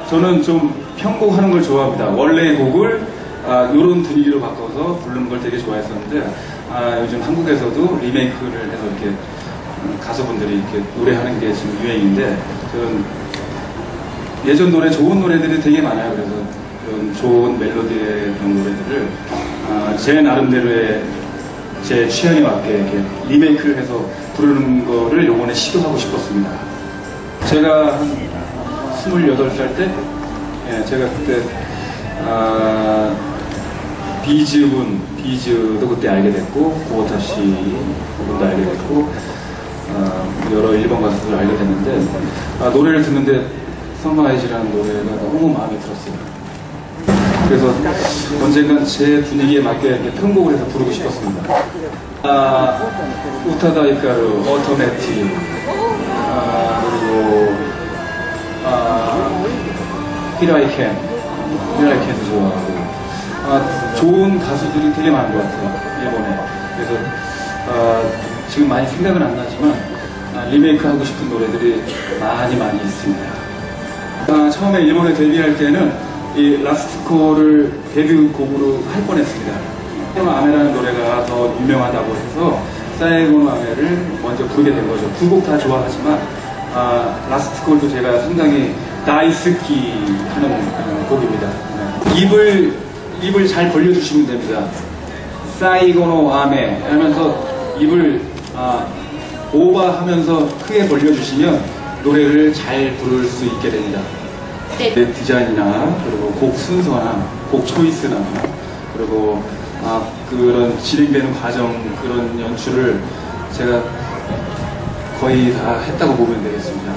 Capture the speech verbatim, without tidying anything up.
저는 좀 편곡하는 걸 좋아합니다. 원래 곡을 아, 이런 분위기로 바꿔서 부르는 걸 되게 좋아했었는데 아, 요즘 한국에서도 리메이크를 해서 이렇게 가수분들이 이렇게 노래하는 게 지금 유행인데 저는 예전 노래 좋은 노래들이 되게 많아요. 그래서 그런 좋은 멜로디의 그런 노래들을 아, 제 나름대로의 제 취향에 맞게 이렇게 리메이크를 해서 부르는 거를 요번에 시도하고 싶었습니다. 제가 한 스물여덟 살 때, 예, 제가 그때, 아, 비즈운, 비즈도 그때 알게 됐고, 고호타 씨 분도 알게 됐고, 아, 여러 일본 가수들 알게 됐는데, 아, 노래를 듣는데 선바이즈라는 노래가 너무 마음에 들었어요. 그래서 언젠간 제 분위기에 맞게 이렇게 편곡을 해서 부르고 싶었습니다. 아, 우타다 이카루, 어터네티, 아, 그리고, 아, 히라이켄, 히라이켄도 좋아하고, 아, 좋은 가수들이 되게 많은 것 같아요, 일본에. 그래서, 아, 지금 많이 생각은 안 나지만, 아, 리메이크 하고 싶은 노래들이 많이 많이 있습니다. 아, 처음에 일본에 데뷔할 때는 이 라스트코를 데뷔곡으로 할 뻔했습니다. 사이고노 아메라는 노래가 더 유명하다고 해서 사이고노 아메를 먼저 부르게 된 거죠. 두 곡 다 좋아하지만 아, 라스트콜도 제가 상당히 다이스키 하는 어, 곡입니다. 네. 입을 입을 잘 벌려주시면 됩니다. 사이고노 아메 하면서 입을 아, 오버하면서 크게 벌려주시면 노래를 잘 부를 수 있게 됩니다. 네. 디자인이나 그리고 곡 순서나 곡 초이스나 그리고 아, 그런 진행되는 과정 그런 연출을 제가 거의 다 했다고 보면 되겠습니다.